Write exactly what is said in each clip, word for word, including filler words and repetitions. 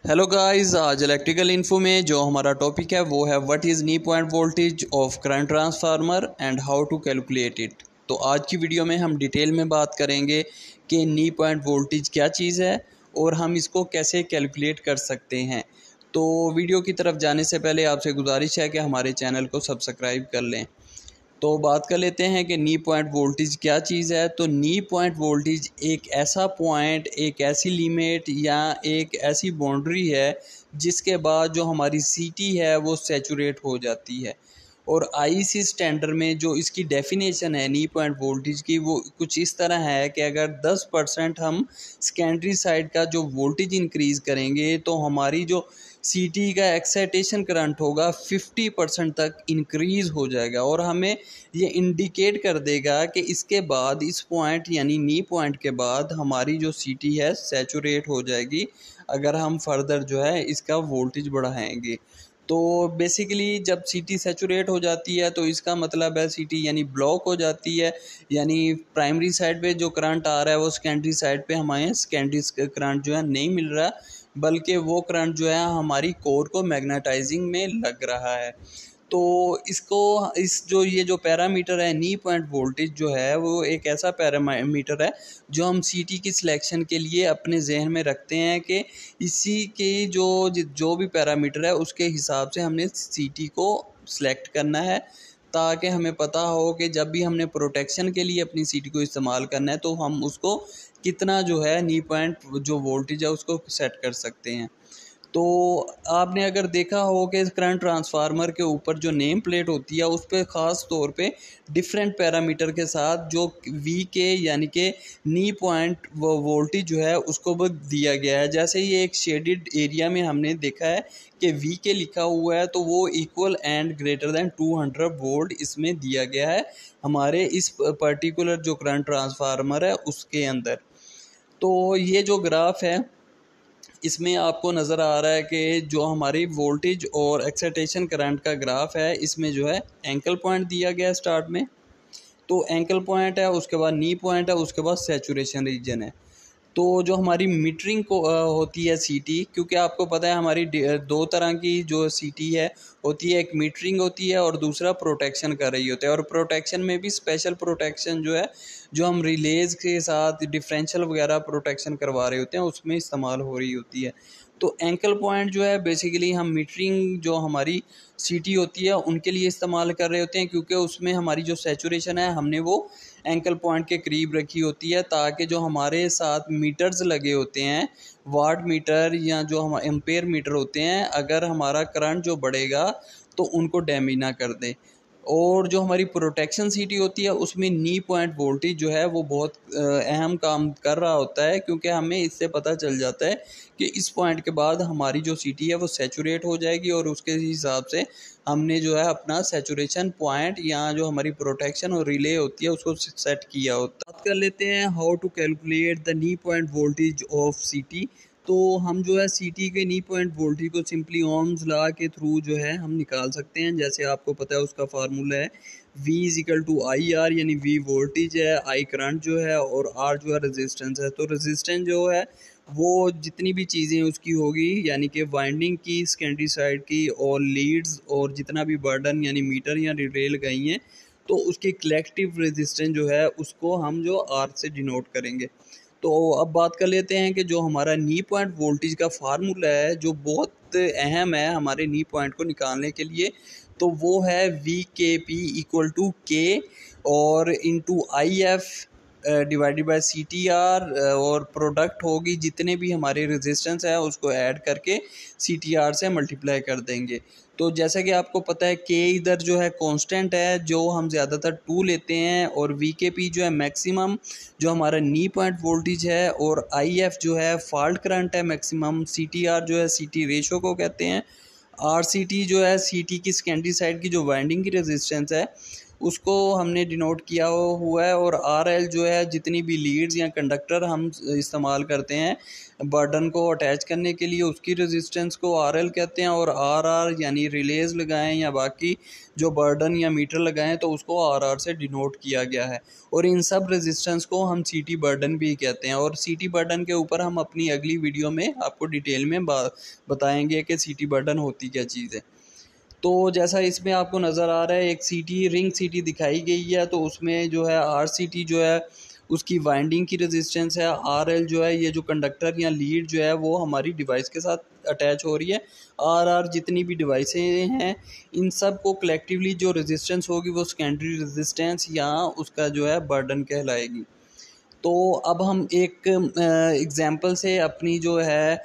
Hello guys, आज electrical info में जो हमारा टॉपिक है वो है what is knee point voltage of current transformer and how to calculate it. तो आज की वीडियो में हम डिटेल में बात करेंगे कि नी पॉइंट वोल्टेज क्या चीज़ है और हम इसको कैसे कैलकुलेट कर सकते हैं। तो वीडियो की तरफ जाने से पहले आपसे गुजारिश है कि हमारे चैनल को सब्सक्राइब कर लें। तो बात कर लेते हैं कि नी पॉइंट वोल्टेज क्या चीज़ है। तो नी पॉइंट वोल्टेज एक ऐसा पॉइंट, एक ऐसी लिमिट या एक ऐसी बाउंड्री है जिसके बाद जो हमारी सीटी है वो सैचुरेट हो जाती है। और आईसी स्टैंडर्ड में जो इसकी डेफिनेशन है नी पॉइंट वोल्टेज की वो कुछ इस तरह है कि अगर दस परसेंट हम सेकेंडरी साइड का जो वोल्टेज इंक्रीज़ करेंगे तो हमारी जो सीटी का एक्साइटेशन करंट होगा फिफ्टी परसेंट तक इंक्रीज़ हो जाएगा और हमें ये इंडिकेट कर देगा कि इसके बाद इस पॉइंट यानी नी पॉइंट के बाद हमारी जो सीटी है सैचुरेट हो जाएगी अगर हम फर्दर जो है इसका वोल्टेज बढ़ाएंगे। तो बेसिकली जब सीटी सैचुरेट हो जाती है तो इसका मतलब है सीटी यानी ब्लॉक हो जाती है, यानी प्राइमरी साइड पे जो करंट आ रहा है वो सेकेंडरी साइड पे हमारे सेकेंडरी करंट जो है नहीं मिल रहा, बल्कि वो करंट जो है हमारी कोर को मैग्नेटाइजिंग में लग रहा है। तो इसको इस जो ये जो पैरामीटर है नी पॉइंट वोल्टेज जो है वो एक ऐसा पैरामीटर है जो हम सीटी की सिलेक्शन के लिए अपने जहन में रखते हैं कि इसी के जो जो भी पैरामीटर है उसके हिसाब से हमने सीटी को सिलेक्ट करना है, ताकि हमें पता हो कि जब भी हमने प्रोटेक्शन के लिए अपनी सीटी को इस्तेमाल करना है तो हम उसको कितना जो है नी पॉइंट जो वोल्टेज है उसको सेट कर सकते हैं। तो आपने अगर देखा हो कि करंट ट्रांसफार्मर के ऊपर जो नेम प्लेट होती है उस पर ख़ास तौर पे डिफरेंट पैरामीटर के साथ जो वी के यानी कि नी पॉइंट वो वोल्टेज जो है उसको वो दिया गया है। जैसे ये एक शेडेड एरिया में हमने देखा है कि वी के लिखा हुआ है तो वो equal and greater than two hundred volt इसमें दिया गया है हमारे इस पर्टिकुलर जो करंट ट्रांसफार्मर है उसके अंदर। तो ये जो ग्राफ है इसमें आपको नज़र आ रहा है कि जो हमारी वोल्टेज और एक्साइटेशन करंट का ग्राफ है इसमें जो है एंकल पॉइंट दिया गया है स्टार्ट में। तो एंकल पॉइंट है, उसके बाद नी पॉइंट है, उसके बाद सैचुरेशन रीजन है। तो जो हमारी मीटरिंग को आ, होती है सीटी, क्योंकि आपको पता है हमारी दो तरह की जो सीटी है होती है, एक मीटरिंग होती है और दूसरा प्रोटेक्शन कर रही होती है। और प्रोटेक्शन में भी स्पेशल प्रोटेक्शन जो है जो हम रिलेज के साथ डिफरेंशियल वगैरह प्रोटेक्शन करवा रहे होते हैं उसमें इस्तेमाल हो रही होती है। तो एंकल पॉइंट जो है बेसिकली हम मीटरिंग जो हमारी सीटी होती है उनके लिए इस्तेमाल कर रहे होते हैं, क्योंकि उसमें हमारी जो सैचुरेशन है हमने वो एंकल पॉइंट के करीब रखी होती है, ताकि जो हमारे साथ मीटर्स लगे होते हैं वाट मीटर या जो हम एम्पेयर मीटर होते हैं, अगर हमारा करंट जो बढ़ेगा तो उनको डैमेज ना कर दें। और जो हमारी प्रोटेक्शन सीटी होती है उसमें नी पॉइंट वोल्टेज जो है वो बहुत अहम काम कर रहा होता है, क्योंकि हमें इससे पता चल जाता है कि इस पॉइंट के बाद हमारी जो सीटी है वो सैचुरेट हो जाएगी और उसके हिसाब से हमने जो है अपना सैचुरेशन पॉइंट या जो हमारी प्रोटेक्शन और रिले होती है उसको सेट किया होता है। बात कर लेते हैं how to calculate the knee point voltage of CT. तो हम जो है सीटी के नी पॉइंट वोल्टेज को सिंपली ओम्स लॉ के थ्रू जो है हम निकाल सकते हैं। जैसे आपको पता है उसका फार्मूला है V is equal to I R, यानी V वोल्टेज है, आई करंट जो है और R जो है रेजिस्टेंस है। तो रेजिस्टेंस जो है वो जितनी भी चीज़ें उसकी होगी, यानी कि वाइंडिंग की, सेकेंडरी साइड की और लीड्स और जितना भी बर्डन यानी मीटर या रिटेल गई हैं, तो उसकी कलेक्टिव रेजिस्टेंस जो है उसको हम जो R से डिनोट करेंगे। तो अब बात कर लेते हैं कि जो हमारा नी पॉइंट वोल्टेज का फार्मूला है जो बहुत अहम है हमारे नी पॉइंट को निकालने के लिए, तो वो है वी के पी इक्वल टू के और into I F divided by C T R, और प्रोडक्ट होगी जितने भी हमारे रेजिस्टेंस है उसको ऐड करके सी टी आर से मल्टीप्लाई कर देंगे। तो जैसा कि आपको पता है के इधर जो है कांस्टेंट है जो हम ज़्यादातर टू लेते हैं, और वी के पी जो है मैक्सिमम जो हमारा नी पॉइंट वोल्टेज है, और आई एफ जो है फॉल्ट करंट है मैक्सिमम, सी टी आर जो है सी टी रेशो को कहते हैं, आर सी टी जो है सी टी की सेकेंडरी साइड की जो वाइंडिंग की रेजिस्टेंस है उसको हमने डिनोट किया हुआ है। और आर एल जो है जितनी भी लीड्स या कंडक्टर हम इस्तेमाल करते हैं बर्डन को अटैच करने के लिए, उसकी रेजिस्टेंस को आर एल कहते हैं। और आर आर यानी रिलेज लगाएं या बाकी जो बर्डन या मीटर लगाएं तो उसको आर आर से डिनोट किया गया है। और इन सब रेजिस्टेंस को हम सी टी बर्डन भी कहते हैं। और सी टी बर्डन के ऊपर हम अपनी अगली वीडियो में आपको डिटेल में बताएंगे कि सी टी बर्डन होती क्या चीज़ है। तो जैसा इसमें आपको नज़र आ रहा है एक सीटी रिंग सीटी दिखाई गई है, तो उसमें जो है आर सी टी जो है उसकी वाइंडिंग की रेजिस्टेंस है, आर एल जो है ये जो कंडक्टर या लीड जो है वो हमारी डिवाइस के साथ अटैच हो रही है, आर आर जितनी भी डिवाइसें हैं इन सब को कलेक्टिवली जो रेजिस्टेंस होगी वो सेकेंडरी रेजिस्टेंस या उसका जो है बर्डन कहलाएगी। तो अब हम एक एग्ज़ाम्पल से अपनी जो है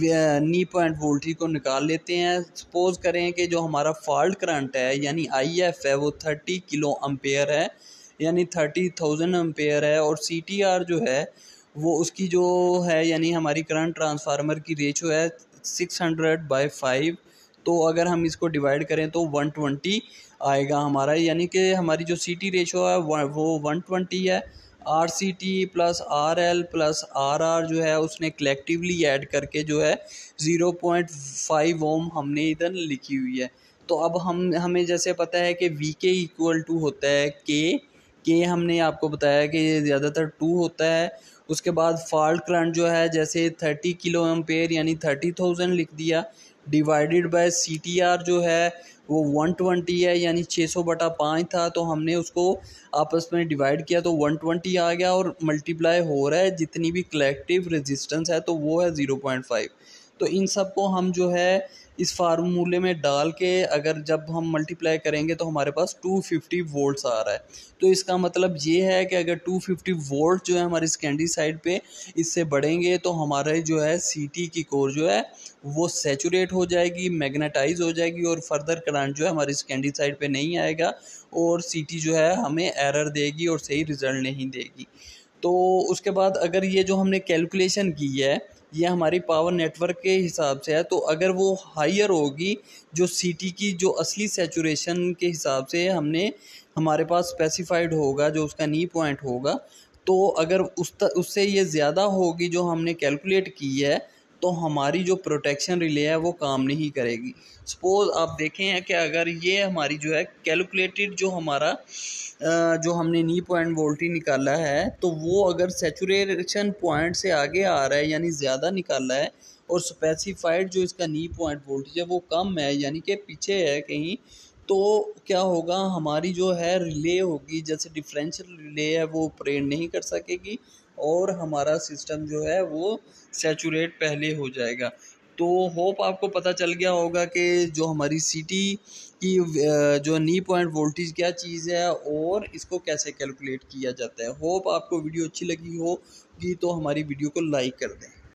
नी पॉइंट वोल्टेज को निकाल लेते हैं। सपोज़ करें कि जो हमारा फॉल्ट करंट है यानी आई एफ है वो थर्टी किलो अम्पेयर है यानी थर्टी थाउजेंड अम्पेयर है। और सी टी आर जो है वो उसकी जो है यानी हमारी करंट ट्रांसफार्मर की रेशो है सिक्स हंड्रेड बाई फाइव। तो अगर हम इसको डिवाइड करें तो वन ट्वेंटी आएगा हमारा, यानी कि हमारी जो सी टी रेशो है वो वन ट्वेंटी है। R C T plus R L plus R R जो है उसने कलेक्टिवली ऐड करके जो है ज़ीरो पॉइंट फाइव ओम हमने इधर लिखी हुई है। तो अब हम हमें जैसे पता है कि वी के इक्वल टू होता है के के हमने आपको बताया कि ये ज़्यादातर टू होता है। उसके बाद फॉल्ट करंट जो है जैसे थर्टी किलो एम्पेयर यानी थर्टी थाउजेंड लिख दिया, divided by C T R जो है वो वन ट्वेंटी है यानी छः सौ बटा पाँच था, तो हमने उसको आपस में डिवाइड किया तो वन ट्वेंटी आ गया और मल्टीप्लाई हो रहा है जितनी भी कलेक्टिव रेजिस्टेंस है तो वो है ज़ीरो पॉइंट फाइव। तो इन सब को हम जो है इस फार्मूले में डाल के अगर जब हम मल्टीप्लाई करेंगे तो हमारे पास टू फिफ्टी वोल्ट्स आ रहा है। तो इसका मतलब ये है कि अगर टू फिफ्टी वोल्ट जो है हमारी सेकेंडरी साइड पे इससे बढ़ेंगे तो हमारे जो है सीटी की कोर जो है वो सैचुरेट हो जाएगी, मैग्नेटाइज हो जाएगी और फर्दर करंट जो है हमारी सेकेंडरी साइड पे नहीं आएगा और सीटी जो है हमें एरर देगी और सही रिजल्ट नहीं देगी। तो उसके बाद अगर ये जो हमने कैलकुलेशन की है ये हमारी पावर नेटवर्क के हिसाब से है, तो अगर वो हायर होगी जो सीटी की जो असली सैचुरेशन के हिसाब से हमने हमारे पास स्पेसिफाइड होगा जो उसका नी पॉइंट होगा, तो अगर उस उससे ये ज़्यादा होगी जो हमने कैलकुलेट की है तो हमारी जो प्रोटेक्शन रिले है वो काम नहीं करेगी। सपोज़ आप देखें कि अगर ये हमारी जो है कैलकुलेटेड जो हमारा जो हमने नी पॉइंट वोल्टेज निकाला है तो वो अगर सैचुरेशन पॉइंट से आगे आ रहा है यानी ज़्यादा निकाला है और स्पेसिफाइड जो इसका नी पॉइंट वोल्टेज है वो कम है यानी कि पीछे है कहीं, तो क्या होगा हमारी जो है रिले होगी जैसे डिफरेंशियल रिले है वो ऑपरेट नहीं कर सकेगी और हमारा सिस्टम जो है वो सैचुरेट पहले हो जाएगा। तो होप आपको पता चल गया होगा कि जो हमारी सीटी की जो नी पॉइंट वोल्टेज क्या चीज़ है और इसको कैसे कैलकुलेट किया जाता है। होप आपको वीडियो अच्छी लगी होगी तो हमारी वीडियो को लाइक कर दें।